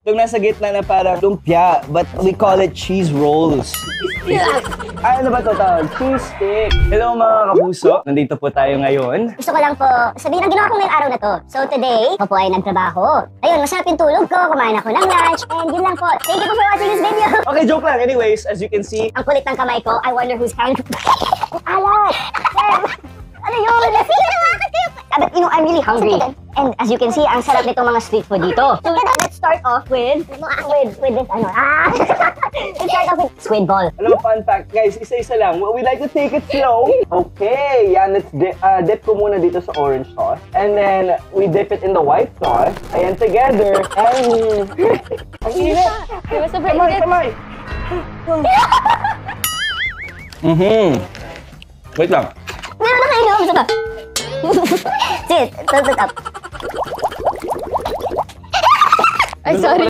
Itong nasa gitna na parang lumpia, but we call it cheese rolls. Ay, ano ba ito tawag? Cheese stick. Hello mga kapuso, nandito po tayo ngayon. Gusto ko lang po sabihin ang ginawa ko ngayong araw na to. So today, ako po ay nagtrabaho. Ayun, masarap yung tulog ko, kumain ako ng lunch, and yun lang po. Thank you po for watching this video. Okay, joke lang. Anyways, as you can see, Ang kulit ng kamay ko, I wonder who's counting. Alat! Ano yun? But you know, I'm really hungry. And as you can see, ang sarap nitong mga street food dito. So let's start off with this, ano, let's start off with squid ball. alam mo, fun fact, guys, isa-isa lang. We like to take it slow. Okay, yan, let's dip ko muna dito sa orange sauce. And then, we dip it in the white sauce. Ayan, together. And, ang init. Kamay. Wait lang. Meron na kayo, gusto ba? Sige, toss it up. Ay, sorry.